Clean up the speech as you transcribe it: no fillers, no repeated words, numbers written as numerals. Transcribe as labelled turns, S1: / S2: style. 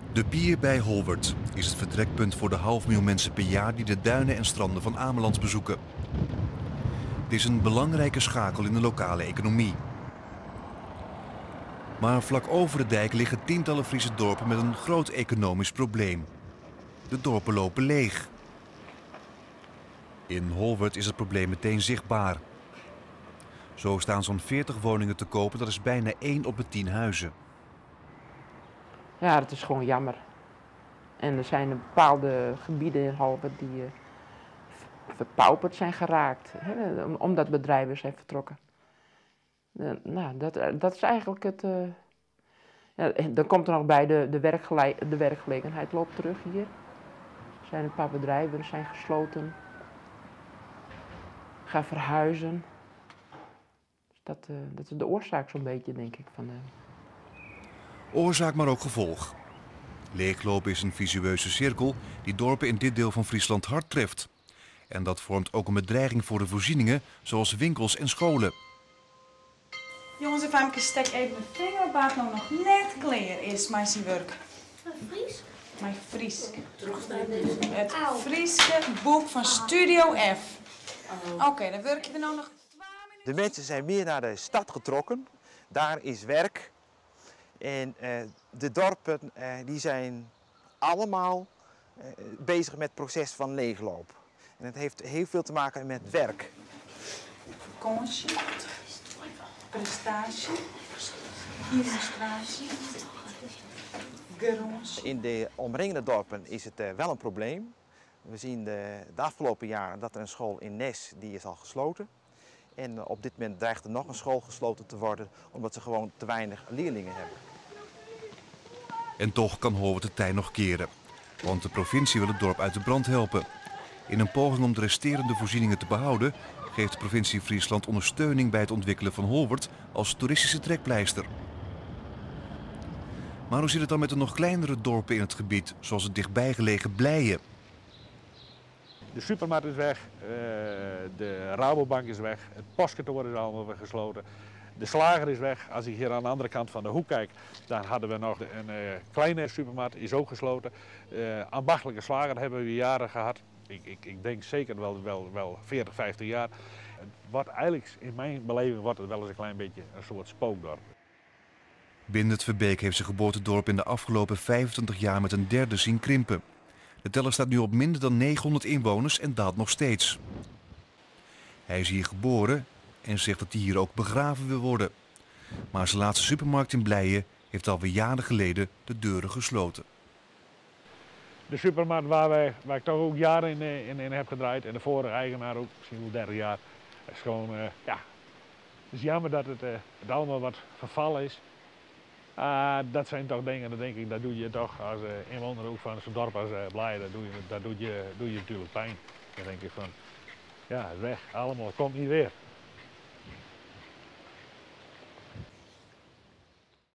S1: De pier bij Holwert is het vertrekpunt voor de 500.000 mensen per jaar die de duinen en stranden van Ameland bezoeken. Het is een belangrijke schakel in de lokale economie. Maar vlak over de dijk liggen tientallen Friese dorpen met een groot economisch probleem. De dorpen lopen leeg. In Holwert is het probleem meteen zichtbaar. Zo staan zo'n 40 woningen te kopen, dat is bijna 1 op de 10 huizen.
S2: Ja, dat is gewoon jammer. En er zijn bepaalde gebieden in Holwert die verpauperd zijn geraakt, hè, omdat bedrijven zijn vertrokken. Nou, dat is eigenlijk het. Ja, dan komt er nog bij de werkgelegenheid loopt terug hier. Er zijn een paar bedrijven zijn gesloten. Gaan verhuizen. Dus dat is de oorzaak zo'n beetje, denk ik.
S1: Oorzaak, maar ook gevolg. Leeglopen is een visueuze cirkel die dorpen in dit deel van Friesland hard treft. En dat vormt ook een bedreiging voor de voorzieningen, zoals winkels en scholen.
S3: Jongens en famkes, stek even mijn vinger op waar het nou nog net klaar is, mijn werk.
S4: Fries?
S3: Mijn Fries. Het Frieske boek van Studio F. Oké, dan werk je er nou nog 2 minuten.
S5: De mensen zijn meer naar de stad getrokken. Daar is werk. En de dorpen die zijn allemaal bezig met het proces van leegloop. En het heeft heel veel te maken met werk.
S3: Vakantie, prestatie, illustratie, garage.
S5: In de omringende dorpen is het wel een probleem. We zien de afgelopen jaren dat er een school in Nes die is al gesloten. En op dit moment dreigt er nog een school gesloten te worden, omdat ze gewoon te weinig leerlingen hebben.
S1: En toch kan Holwert de tij nog keren. Want de provincie wil het dorp uit de brand helpen. In een poging om de resterende voorzieningen te behouden, geeft de provincie Friesland ondersteuning bij het ontwikkelen van Holwert als toeristische trekpleister. Maar hoe zit het dan met de nog kleinere dorpen in het gebied, zoals het dichtbij gelegen Blijen?
S6: De supermarkt is weg, de Rabobank is weg, het postkantoor is allemaal weer gesloten. De slager is weg. Als ik hier aan de andere kant van de hoek kijk, dan hadden we nog een kleine supermarkt, is ook gesloten. Ambachtelijke slager hebben we jaren gehad. Ik denk zeker wel 40, 50 jaar. Eigenlijk, in mijn beleving wordt het wel eens een klein beetje een soort spookdorp.
S1: Bindert Verbeek heeft zijn geboortedorp in de afgelopen 25 jaar met een derde zien krimpen. De teller staat nu op minder dan 900 inwoners en daalt nog steeds. Hij is hier geboren en zegt dat hij hier ook begraven wil worden. Maar zijn laatste supermarkt in Blijen heeft alweer jaren geleden de deuren gesloten.
S6: De supermarkt waar ik toch ook jaren in heb gedraaid en de vorige eigenaar ook, misschien wel 30 jaar. Het is gewoon, ja, het is jammer dat het allemaal wat vervallen is. Dat zijn toch dingen, dat denk ik, dat doe je toch als inwoner ook van zo'n dorp als Blijen, dat doe je natuurlijk pijn. Dan denk ik van, ja, het is weg, allemaal, komt niet weer.